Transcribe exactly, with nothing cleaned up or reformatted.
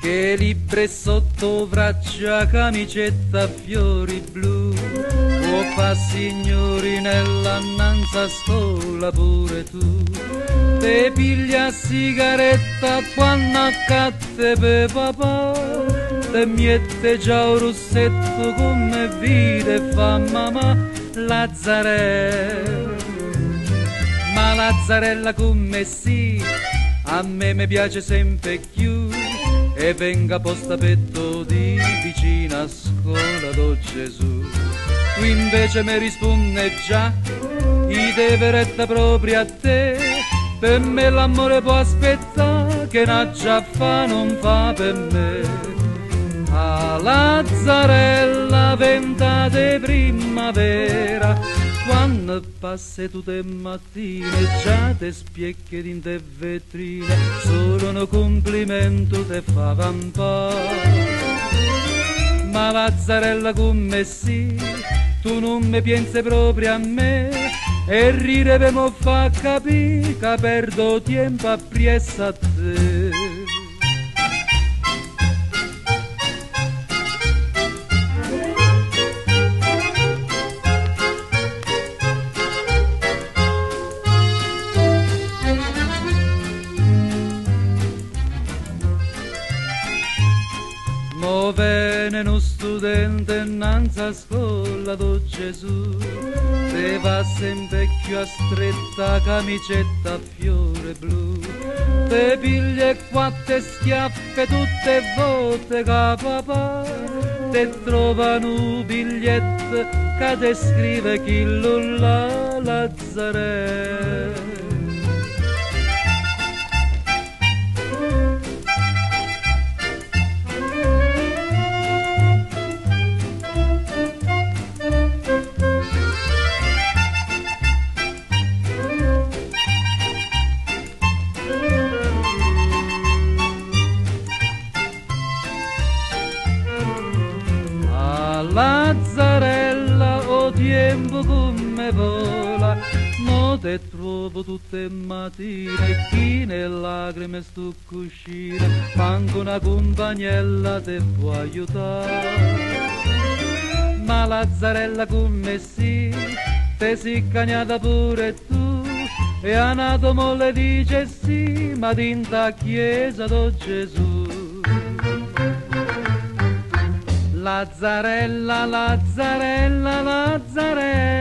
che libre sotto braccia, camicetta a fiori blu, o fa signori nell'annanza scuola pure tu, te piglia sigaretta quando accatte per papà, te miette già un rossetto come vide fa mamma Lazzarella. Ma Lazzarella come sì, a me mi piace sempre più, e venga posta petto di vicina a scuola do Gesù. Tu invece mi risponde già, i deveretta proprio a te, per me l'amore può aspettare, che na già fa non fa per me. A Lazzarella ventate primavera, quando passi tutte le mattine già te spiecchi in te vetrine, solo un complimento te fa vampare. Ma Lazzarella come sì, tu non mi pensi proprio a me, e ridere per mo fa capire che perdo tempo appresso a te. Mo viene uno studente innanzi a scuola do Gesù, te va sempre più a stretta camicetta a fiore blu, te piglia quattro schiaffe tutte volte che papà te trovano un biglietto che te scrive chi la Lazzarella. Lazzarella, o tempo come vola, mo te trovo tutte le mattine, chi nelle lacrime sto cuscina, manco una compagnella te può aiutare. Ma Lazzarella come sì, te si cagnata pure tu, e a nato mo le dice sì, ma dinta chiesa do Gesù. Lazzarella, Lazzarella, Lazzarella.